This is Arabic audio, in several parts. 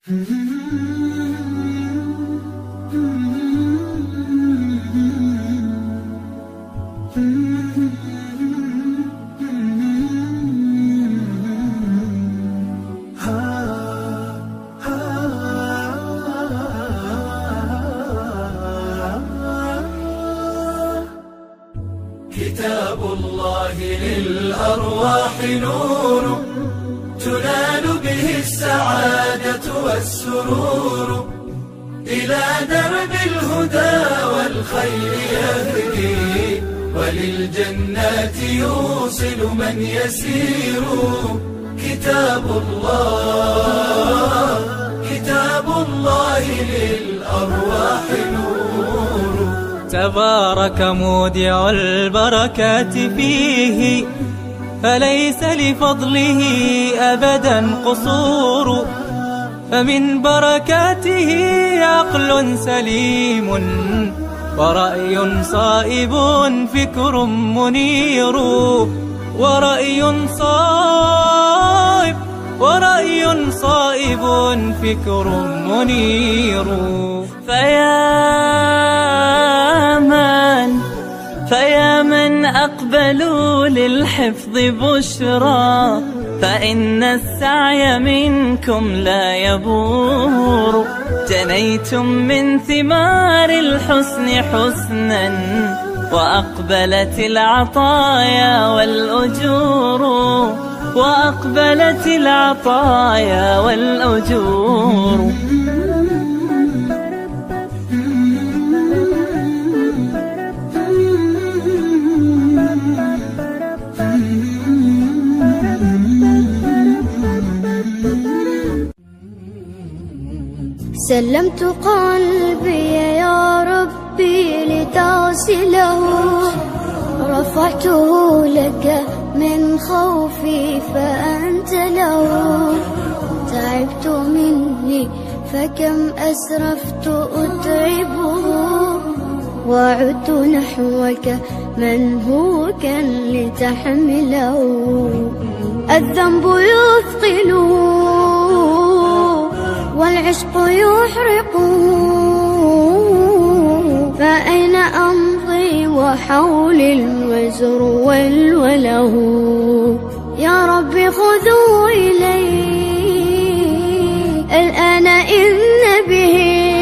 كتاب الله للأرواح نور تنال به السعادة والسرور، إلى درب الهدى والخير يهدي، وللجنات يوصل من يسير. كتاب الله للأرواح نور. تبارك مودع البركات فيه، فليس لفضله أبدا قصور، فمن بركاته عقل سليم ورأي صائب فكر منير، ورأي صائب فكر منير. فيا من أقبلوا للحفظ بشرى، فإن السعي منكم لا يبور، جنيتم من ثمار الحسن حسنا، وأقبلت العطايا والأجور، وأقبلت العطايا والأجور. سلمت قلبي يا ربي لتصله، رفعته لك من خوفي فأنت له، تعبت مني فكم أسرفت أتعبه، وعدت نحوك منهوكا لتحمله. الذنب يثقله والعشق يحرقه، فأين أمضي وحولي الوزر والوله. يا رب خذوا إلي الآن إن به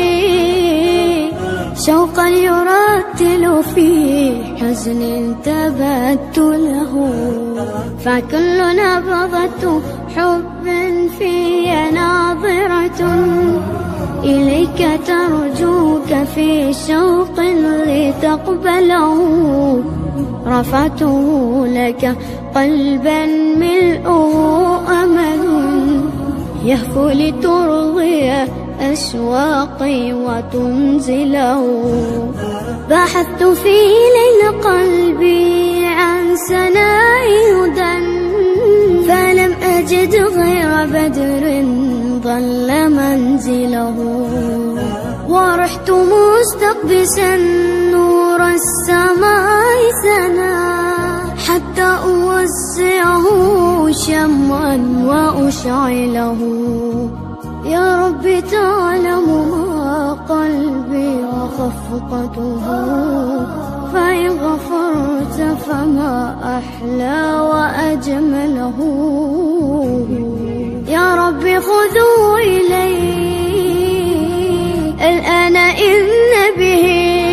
شوقا يرتل في حزن تبت له، فكل نبضة حب في ناظرة إليك ترجوك في شوق لتقبله. رفعته لك قلبا ملؤه أمل يهفو لترضي أشواقي وتنزله. بحثت في ليل قلبي عن سناء هدى، فلم أجد غير بدر ضل منزله. ورحت مستقبسا نور السماء سنا، حتى أوسعه شمعا وأشعله. يا رب تعلم ما قلبي وخفقته، فإن غفرت فما أحلى وأجمله. يا رب خذوا إلي الآن إن به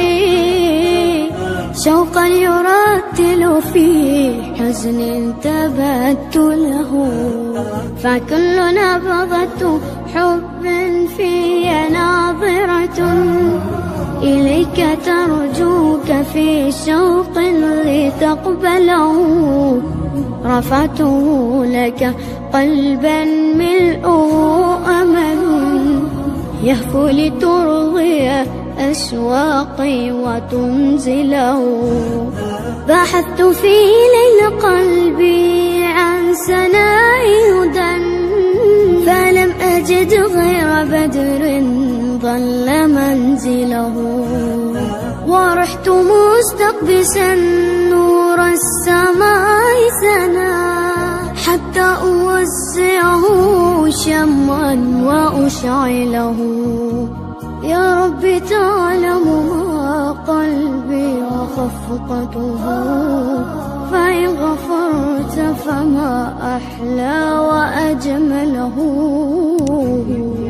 شوقا يرتل في حزن تبت له، فكل نبضة حب في ناظرة إليك ترجوك في شوق لتقبله. رفعته لك قلبا ملؤه أمل يهفو لترضي أشواقي وتنزله. بحثت في ليل قلبي عن سناء هدى، فلم أجد غير بدر ضل منزله. ورحت مستقبسا نور السماء سنا، حتى أوسعه شمعا وأشعله. يا رب تعلم ما قلبي وخفقته، فإن غفرت فما أحلى وأجمله.